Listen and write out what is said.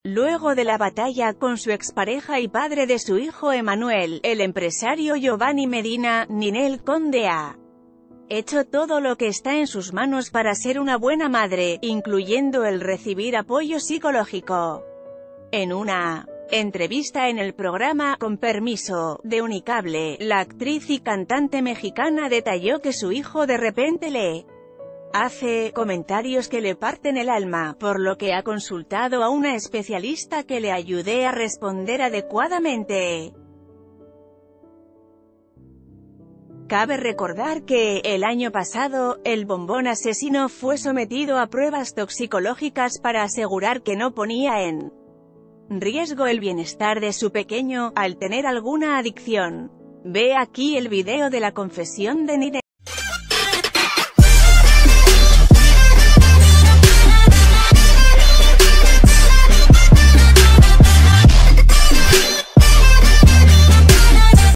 Luego de la batalla con su expareja y padre de su hijo Emanuel, el empresario Giovanni Medina, Ninel Conde ha hecho todo lo que está en sus manos para ser una buena madre, incluyendo el recibir apoyo psicológico. En una entrevista en el programa Con Permiso, de Unicable, la actriz y cantante mexicana detalló que su hijo de repente le hace comentarios que le parten el alma, por lo que ha consultado a una especialista que le ayude a responder adecuadamente. Cabe recordar que, el año pasado, el bombón asesino fue sometido a pruebas toxicológicas para asegurar que no ponía en riesgo el bienestar de su pequeño, al tener alguna adicción. Ve aquí el video de la confesión de Ninel.